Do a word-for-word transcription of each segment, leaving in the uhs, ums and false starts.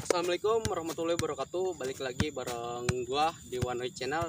Assalamualaikum warahmatullahi wabarakatuh. Balik lagi bareng gua di One Way Channel.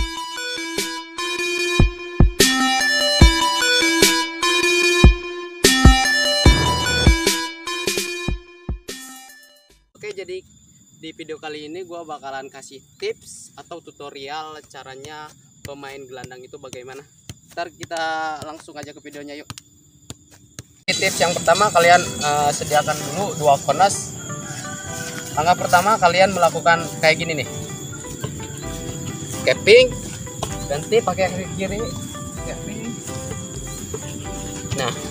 Oke, jadi di video kali ini gua bakalan kasih tips atau tutorial caranya pemain gelandang itu bagaimana. Ntar kita langsung aja ke videonya yuk. Tips yang pertama, kalian uh, sediakan dulu dua kones. Langkah pertama, kalian melakukan kayak gini nih, capping, ganti pakai kaki kiri, capping. Nah,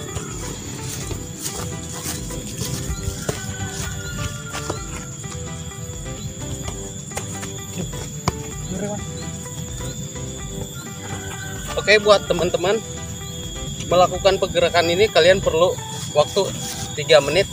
oke, buat teman-teman melakukan pergerakan ini kalian perlu waktu tiga menit.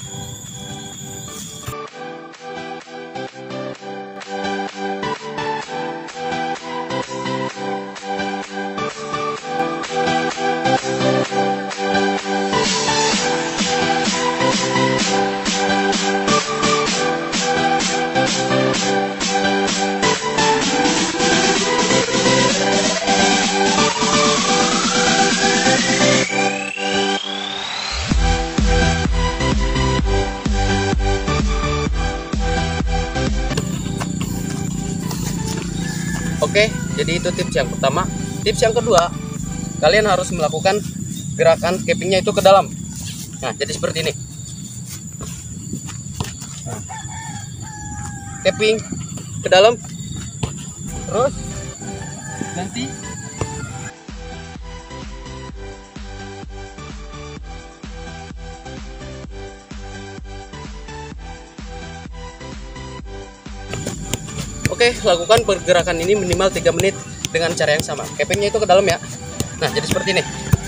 Oke, jadi itu tips yang pertama. Tips yang kedua, kalian harus melakukan gerakan cappingnya itu ke dalam. Nah, jadi seperti ini. Nah, capping ke dalam, terus nanti oke, lakukan pergerakan ini minimal tiga menit dengan cara yang sama. Cappingnya itu ke dalam ya. Nah, jadi seperti ini.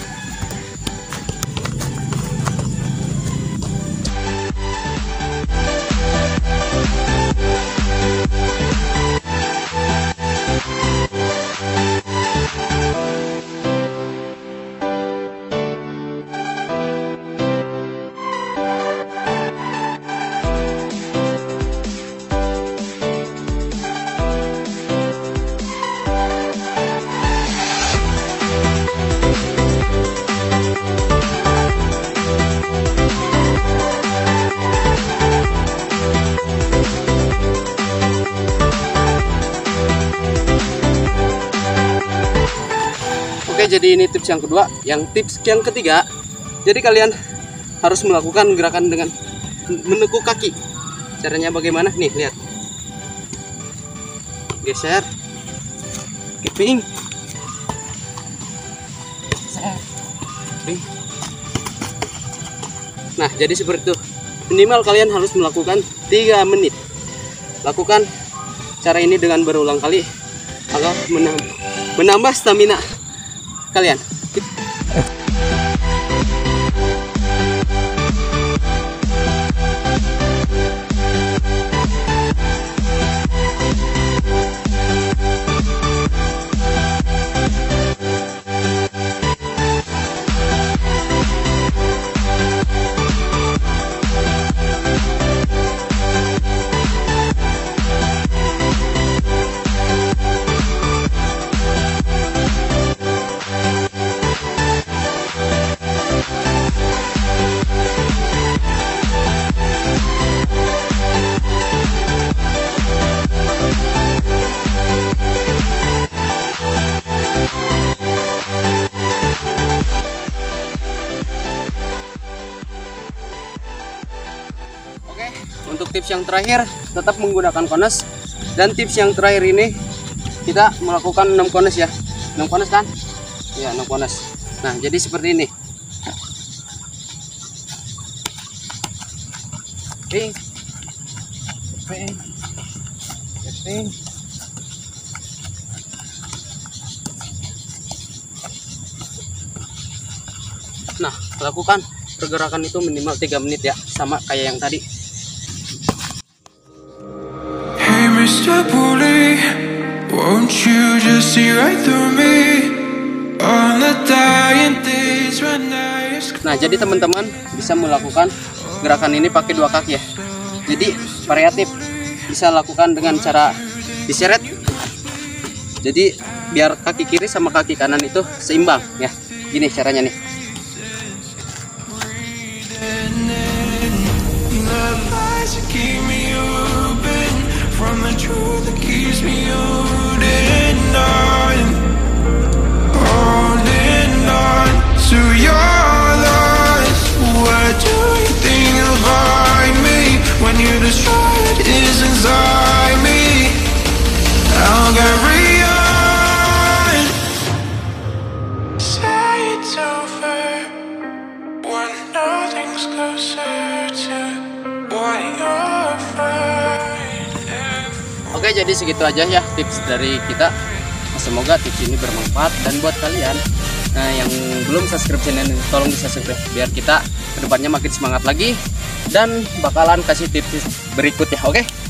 Oke, jadi ini tips yang kedua. Yang tips yang ketiga, jadi kalian harus melakukan gerakan dengan menekuk kaki. Caranya bagaimana? Nih, lihat. Geser, capping, nah, jadi seperti itu. Minimal kalian harus melakukan tiga menit. Lakukan cara ini dengan berulang kali agar menambah, menambah stamina kalian. Untuk tips yang terakhir, tetap menggunakan kones. Dan tips yang terakhir ini, kita melakukan enam kones ya. enam kones kan? Ya, enam kones. Nah, jadi seperti ini. Capping, capping, capping. Nah, lakukan pergerakan itu minimal tiga menit ya, sama kayak yang tadi. Mister Bully, won't you just see right through me on the dying days when I... Nah, jadi teman-teman bisa melakukan gerakan ini pakai dua kaki ya. Jadi variatif, bisa lakukan dengan cara diseret. Jadi biar kaki kiri sama kaki kanan itu seimbang ya. Gini caranya nih. Keep me open from the truth that keeps me holding on, holding on to your loss. What do you think you'll find me when you destroy what is inside me? I'll carry on. Say it's over when nothing's closer to what you're afraid of. Oke, jadi segitu aja ya tips dari kita. Semoga tips ini bermanfaat dan buat kalian nah, yang belum subscribe channel ini, tolong di subscribe biar kita kedepannya makin semangat lagi dan bakalan kasih tips berikut ya. Oke.